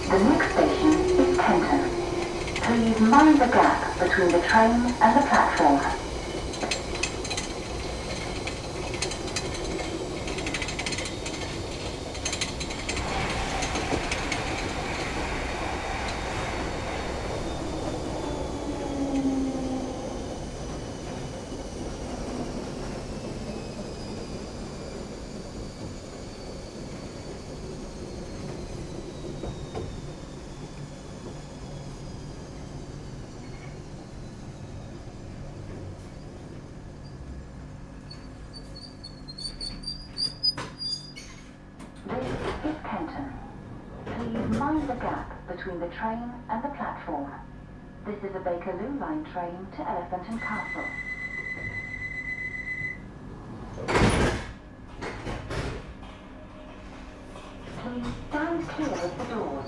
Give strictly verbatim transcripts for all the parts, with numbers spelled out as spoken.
The next station is Kenton. Please mind the gap between the train and the platform. Mind the gap between the train and the platform. This is a Bakerloo line train to Elephant and Castle. Please stand clear of the doors.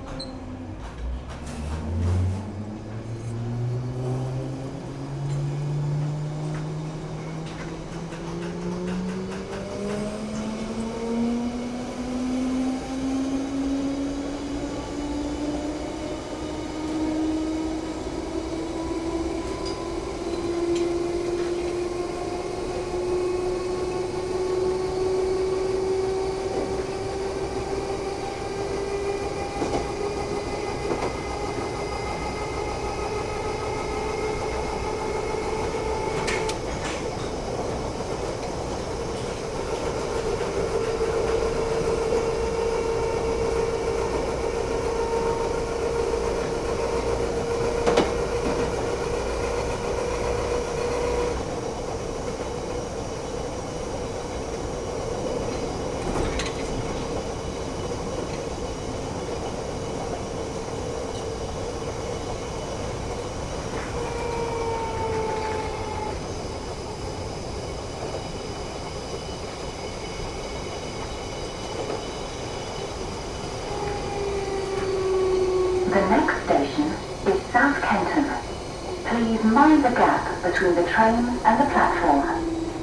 The next station is South Kenton. Please mind the gap between the train and the platform.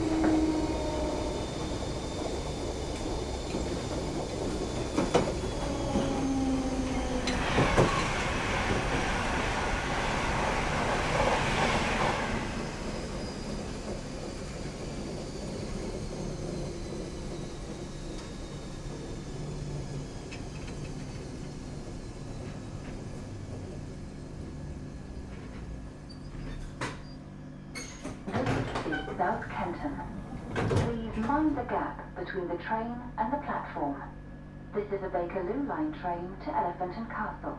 South Kenton. Please mind the gap between the train and the platform. This is a Bakerloo line train to Elephant and Castle.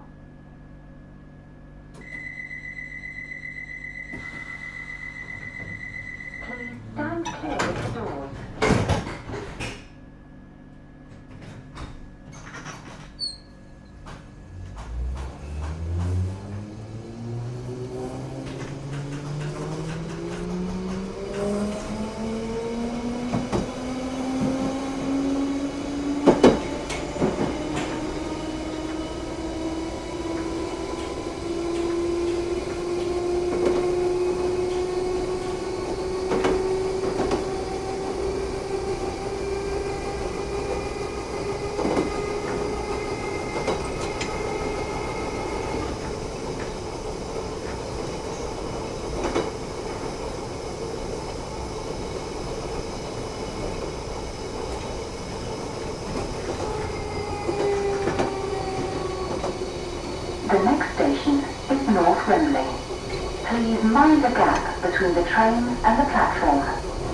Please stand clear of the doors. The next station is North Wembley. Please mind the gap between the train and the platform.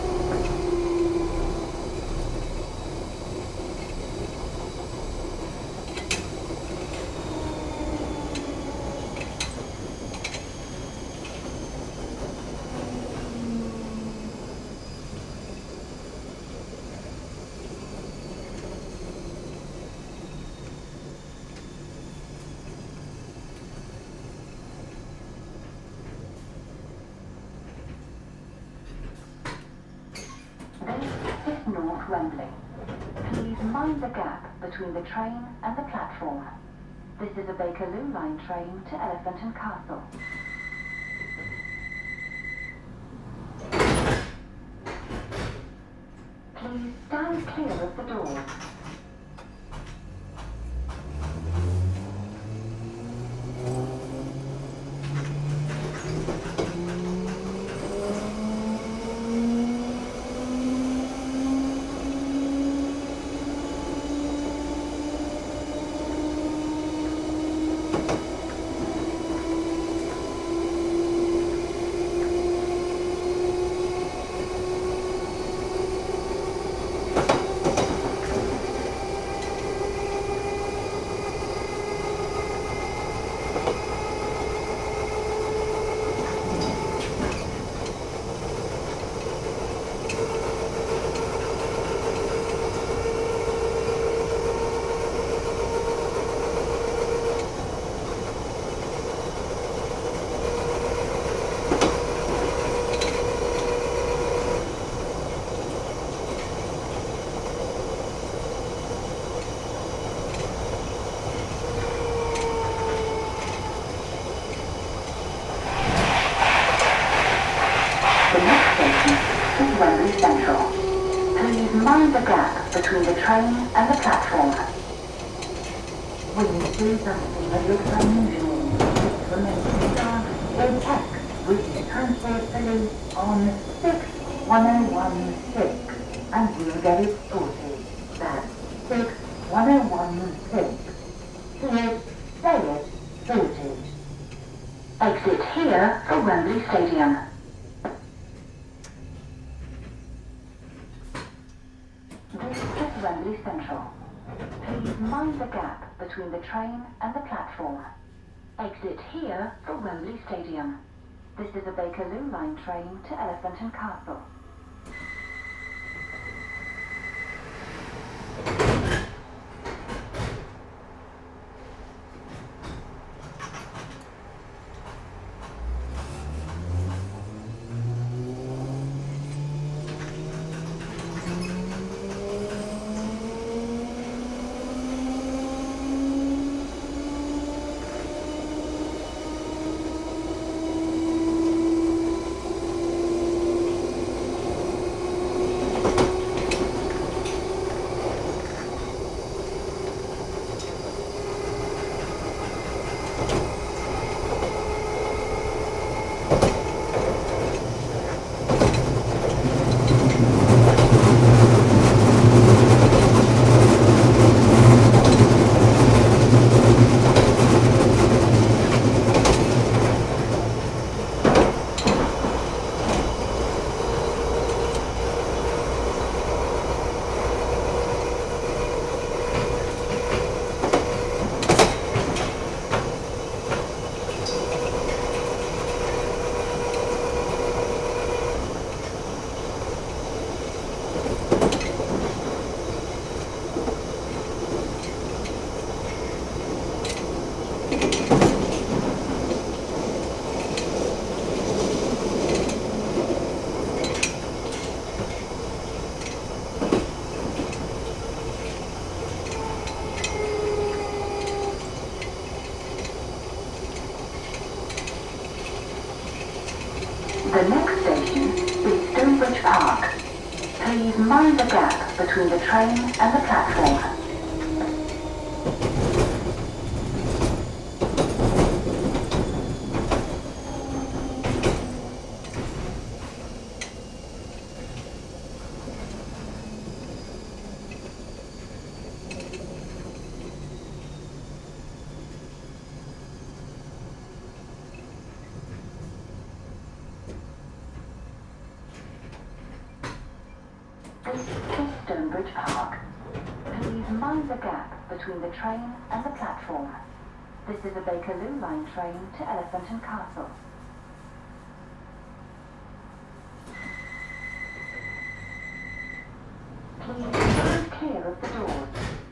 This is North Wembley. Please mind the gap between the train and the platform. This is a Bakerloo line train to Elephant and Castle. Please stand clear of the doors. between the train and the platform. When you see something that looks unusual, just remember staff or text with Transport Police on six one oh one six and we'll get it sorted. That's six one oh one six. See it, say it, sorted. Exit here for Wembley Stadium. This is Wembley Central. Please mind the gap between the train and the platform. Exit here for Wembley Stadium. This is a Bakerloo line train to Elephant and Castle. The next station is Stonebridge Park. Please mind the gap between the train and the platform. This is Stonebridge Park. Please mind the gap between the train and the platform. This is a Bakerloo line train to Elephant and Castle. Please stand clear of the doors.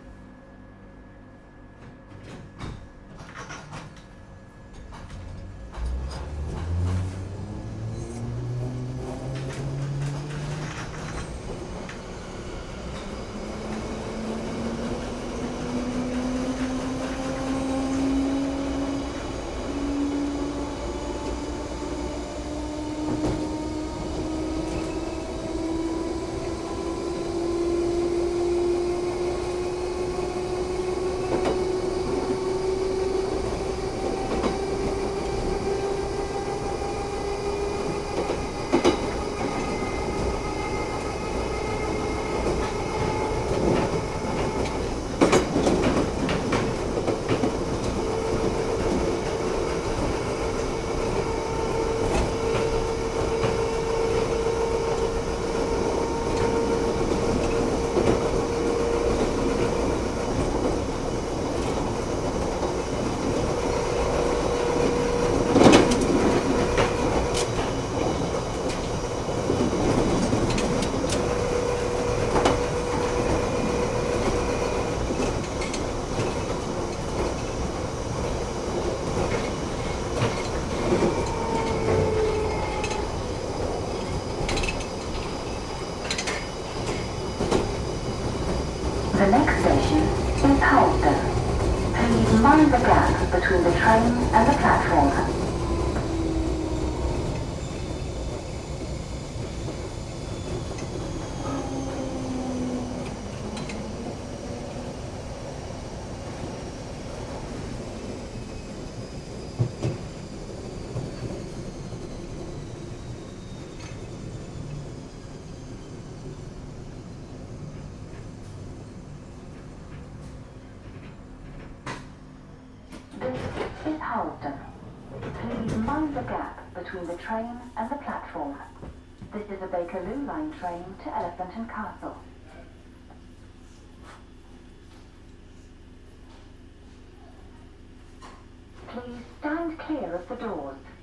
The next station is Halston. Please mind the gap between the train and the platform. This is Halston. Please mind the gap between the train and the platform. This is a Bakerloo line train to Elephant and Castle. Please stand clear of the doors.